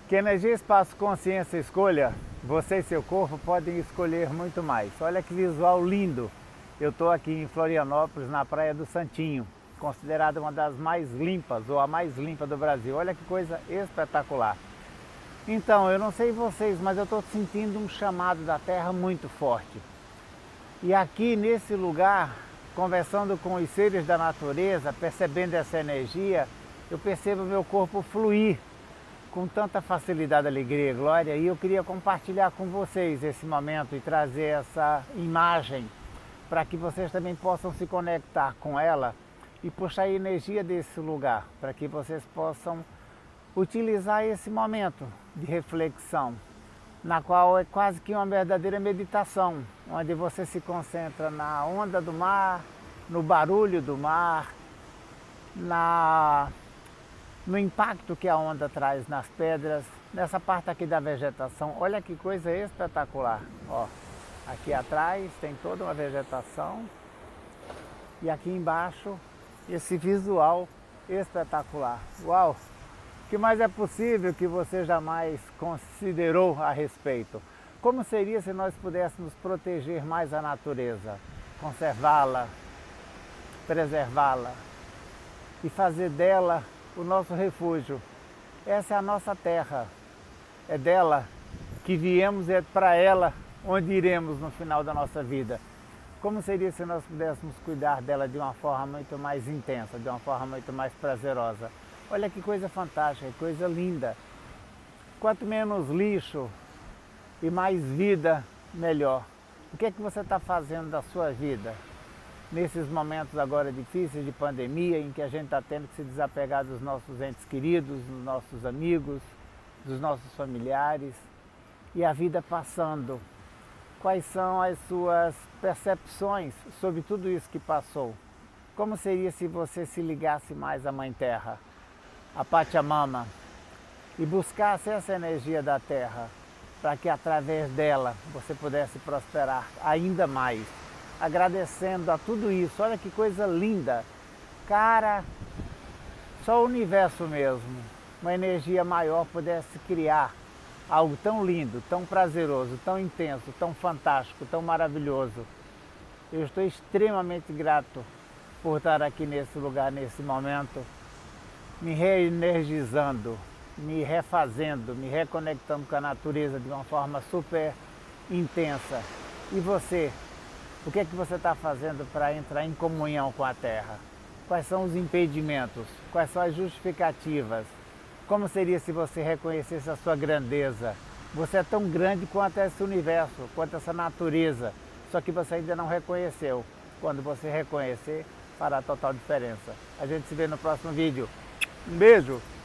Que energia, espaço, consciência, escolha, você e seu corpo podem escolher muito mais. Olha que visual lindo! Eu estou aqui em Florianópolis, na Praia do Santinho, considerada uma das mais limpas, ou a mais limpa do Brasil. Olha que coisa espetacular! Então, eu não sei vocês, mas eu estou sentindo um chamado da Terra muito forte. E aqui nesse lugar, conversando com os seres da natureza, percebendo essa energia, eu percebo meu corpo fluir com tanta facilidade, alegria e glória, e eu queria compartilhar com vocês esse momento e trazer essa imagem para que vocês também possam se conectar com ela e puxar a energia desse lugar, para que vocês possam utilizar esse momento de reflexão, na qual é quase que uma verdadeira meditação, onde você se concentra na onda do mar, no barulho do mar, no impacto que a onda traz nas pedras, nessa parte aqui da vegetação. Olha que coisa espetacular! Ó, aqui atrás tem toda uma vegetação e aqui embaixo esse visual espetacular. Uau! O que mais é possível que você jamais considerou a respeito? Como seria se nós pudéssemos proteger mais a natureza, conservá-la, preservá-la e fazer dela o nosso refúgio? Essa é a nossa terra, é dela que viemos e é para ela onde iremos no final da nossa vida. Como seria se nós pudéssemos cuidar dela de uma forma muito mais intensa, de uma forma muito mais prazerosa? Olha que coisa fantástica, que coisa linda. Quanto menos lixo e mais vida, melhor. O que é que você está fazendo da sua vida? Nesses momentos agora difíceis de pandemia, em que a gente está tendo que se desapegar dos nossos entes queridos, dos nossos amigos, dos nossos familiares, e a vida passando. Quais são as suas percepções sobre tudo isso que passou? Como seria se você se ligasse mais à Mãe Terra, a Pachamama, e buscasse essa energia da Terra, para que através dela você pudesse prosperar ainda mais, agradecendo a tudo isso? Olha que coisa linda! Cara, só o universo mesmo, uma energia maior pudesse criar algo tão lindo, tão prazeroso, tão intenso, tão fantástico, tão maravilhoso. Eu estou extremamente grato por estar aqui nesse lugar, nesse momento, me reenergizando, me refazendo, me reconectando com a natureza de uma forma super intensa. E você? O que é que você está fazendo para entrar em comunhão com a Terra? Quais são os impedimentos? Quais são as justificativas? Como seria se você reconhecesse a sua grandeza? Você é tão grande quanto esse universo, quanto essa natureza, só que você ainda não reconheceu. Quando você reconhecer, fará total diferença. A gente se vê no próximo vídeo. Um beijo!